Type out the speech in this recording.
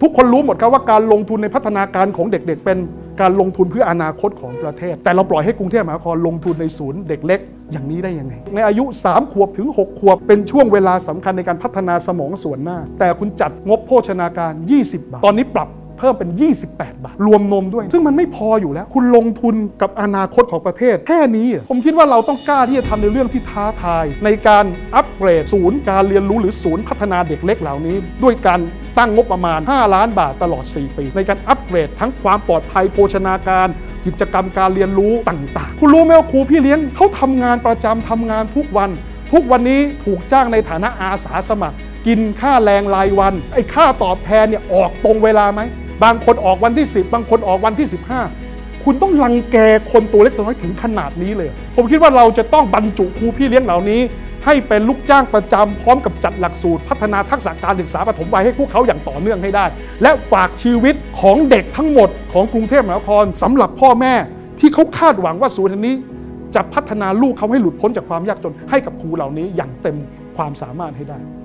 ทุกคนรู้หมดครับว่าการลงทุนในพัฒนาการของเด็กๆเป็นการลงทุนเพื่ออนาคตของประเทศแต่เราปล่อยให้กรุงเทพมหานครลงทุนในศูนย์เด็กเล็กอย่างนี้ได้ยังไงในอายุ3 ขวบถึง 6 ขวบเป็นช่วงเวลาสำคัญในการพัฒนาสมองส่วนหน้าแต่คุณจัดงบโภชนาการ20 บาทตอนนี้ปรับเพิ่มเป็น28 บาทรวมนมด้วยซึ่งมันไม่พออยู่แล้วคุณลงทุนกับอนาคตของประเทศแค่นี้ผมคิดว่าเราต้องกล้าที่จะทำในเรื่องที่ท้าทายในการอัปเกรดศูนย์การเรียนรู้หรือศูนย์พัฒนาเด็กเล็กเหล่านี้ด้วยการตั้งงบประมาณ5 ล้านบาทตลอด4 ปีในการอัปเกรดทั้งความปลอดภัยโภชนาการกิจกรรมการเรียนรู้ต่างๆคุณรู้ไหมว่าครูพี่เลี้ยงเขาทำงานประจำทำงานทุกวันนี้ถูกจ้างในฐานะอาสาสมัครกินค่าแรงรายวันไอ้ค่าตอบแทนเนี่ยออกตรงเวลาไหมบางคนออกวันที่10บางคนออกวันที่15คุณต้องรังแกคนตัวเล็กตัวน้อยถึงขนาดนี้เลยผมคิดว่าเราจะต้องบรรจุครูพี่เลี้ยงเหล่านี้ให้เป็นลูกจ้างประจำพร้อมกับจัดหลักสูตรพัฒนาทักษะการศึกษาปฐมวัยให้พวกเขาอย่างต่อเนื่องให้ได้และฝากชีวิตของเด็กทั้งหมดของกรุงเทพมหานครสำหรับพ่อแม่ที่เขาคาดหวังว่าศูนย์นี้จะพัฒนาลูกเขาให้หลุดพ้นจากความยากจนให้กับครูเหล่านี้อย่างเต็มความสามารถให้ได้